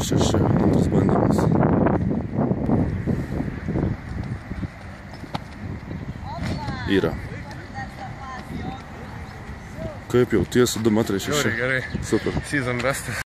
6, antras bandymas. Yra. Kaip jau tiesa, 2,6 m. Gerai. Super. Season bestas.